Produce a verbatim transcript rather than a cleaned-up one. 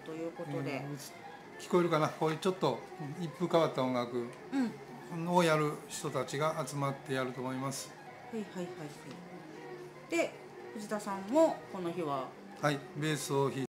ということで、 えー、聞こえるかな、こういうちょっと一風変わった音楽をやる人たちが集まってやると思います。 はいはいはいはい。で藤田さんもこの日ははい、ベースを弾い